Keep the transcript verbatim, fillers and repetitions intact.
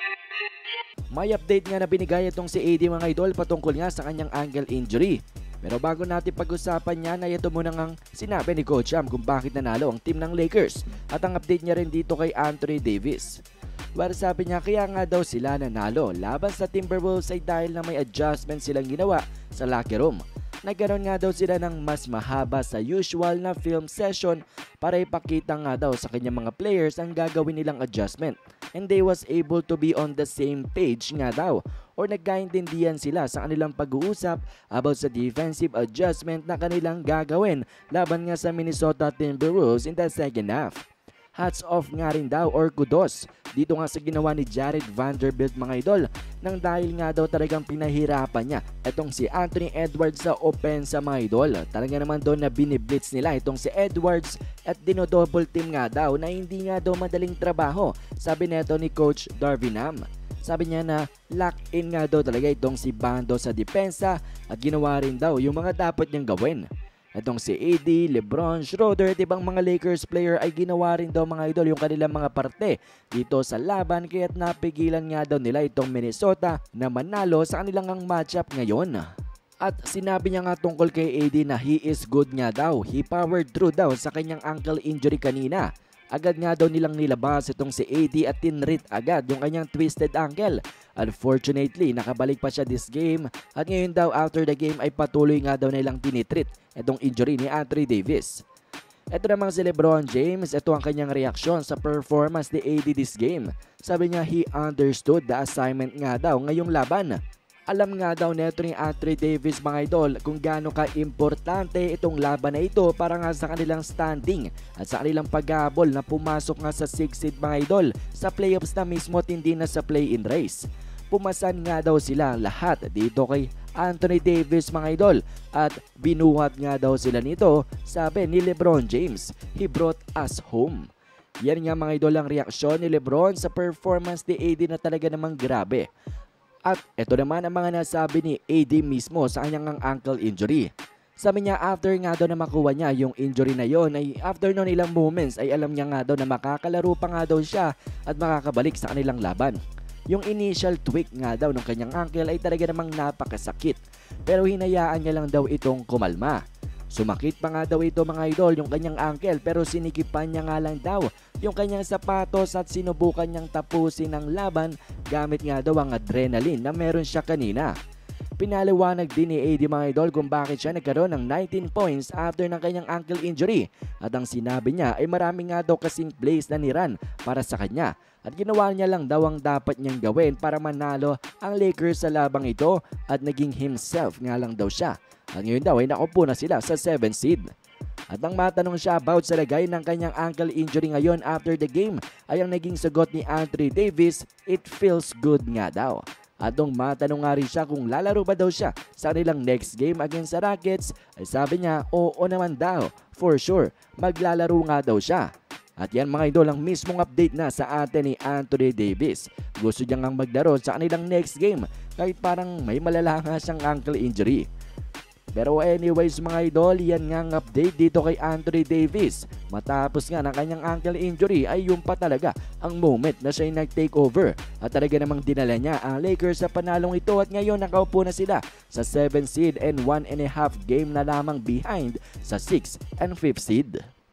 May update nga na binigay itong si A D mga idol patungkol nga sa kanyang ankle injury. Pero bago natin pag-usapan niya na ito muna ngang sinabi ni Coach Am kung bakit nanalo ang team ng Lakers at ang update niya rin dito kay Anthony Davis. Well, sabi niya kaya nga daw sila nanalo laban sa Timberwolves ay dahil na may adjustment silang ginawa sa locker room. Nagkaroon nga daw sila ng mas mahaba sa usual na film session para ipakita nga daw sa kanyang mga players ang gagawin nilang adjustment. And they was able to be on the same page nga daw or nagkaintindihan sila sa kanilang pag-uusap about sa defensive adjustment na kanilang gagawin laban nga sa Minnesota Timberwolves in the second half. Hats off nga rin daw or kudos dito nga sa ginawa ni Jared Vanderbilt mga idol nang dahil nga daw talagang pinahirapan niya itong si Anthony Edwards sa opensa mga idol. Talaga naman doon na biniblitz nila itong si Edwards at dinodouble team nga daw na hindi nga daw madaling trabaho, sabi neto ni Coach Darvin Ham. Sabi niya na lock in nga daw talaga itong si Bando sa depensa at ginawa rin daw yung mga dapat niyang gawin. Itong si A D, LeBron, Schroeder at ibang mga Lakers player ay ginawa rin daw mga idol yung kanilang mga parte dito sa laban kaya't napigilan nga daw nila itong Minnesota na manalo sa kanilang ang matchup ngayon. At sinabi niya nga tungkol kay A D na he is good nga daw, he powered through daw sa kanyang ankle injury kanina. Agad nga daw nilang nilabas itong si A D at tinrit agad yung kanyang twisted ankle. Unfortunately, nakabalik pa siya this game at ngayon daw after the game ay patuloy nga daw nilang tinitreat itong injury ni Anthony Davis. Ito namang si LeBron James, ito ang kanyang reaksyon sa performance ni A D this game. Sabi niya he understood the assignment nga daw ngayong laban. Alam nga daw neto ni Anthony Davis mga idol kung gaano ka-importante itong laban na ito para nga sa kanilang standing at sa kanilang paghabol na pumasok nga sa sixth seed mga idol sa playoffs na mismo at hindi na sa play-in race. Pumasan nga daw sila lahat dito kay Anthony Davis mga idol at binuhat nga daw sila nito, sabi ni LeBron James, he brought us home. Yan nga mga idol ang reaksyon ni LeBron sa performance ni A D na talaga namang grabe. At ito naman ang mga nasabi ni A D mismo sa kanyang ankle injury. Sabi niya after nga daw na makuha niya yung injury na yon ay after noon ilang moments ay alam niya nga daw na makakalaro pa nga daw siya at makakabalik sa kanilang laban. Yung initial tweak nga daw ng kanyang ankle ay talaga namang napakasakit pero hinayaan niya lang daw itong kumalma. Sumakit pa nga daw ito mga idol yung kanyang ankle pero sinikipan niya nga lang daw yung kanyang sapatos at sinubukan niyang tapusin ang laban gamit nga daw ang adrenaline na meron siya kanina. Pinaliwanag din ni A D mga idol kung bakit siya nagkaroon ng nineteen points after ng kanyang ankle injury at ang sinabi niya ay marami nga daw kasing plays na niran para sa kanya at ginawa niya lang daw ang dapat niyang gawin para manalo ang Lakers sa labang ito at naging himself nga lang daw siya at ngayon daw ay nakupo na sila sa seventh seed. At nang matanong siya about sa lagay ng kanyang ankle injury ngayon after the game ay ang naging sagot ni Anthony Davis, it feels good nga daw. At nung matanong nga rin siya kung lalaro ba daw siya sa kanilang next game against sa Rockets, ay sabi niya oo naman daw, for sure, maglalaro nga daw siya. At yan mga idol ang mismong update na sa atin ni Anthony Davis. Gusto niya ngang maglaro sa kanilang next game kahit parang may malala nga siyang ankle injury. Pero anyways mga idol, yan nga ang update dito kay Anthony Davis. Matapos nga ng kanyang ankle injury ay yung pa talaga ang moment na siya yung nag-take over. At talaga namang dinala niya ang Lakers sa panalong ito at ngayon nakaupo na sila sa seventh seed and one and a half game na lamang behind sa sixth and fifth seed.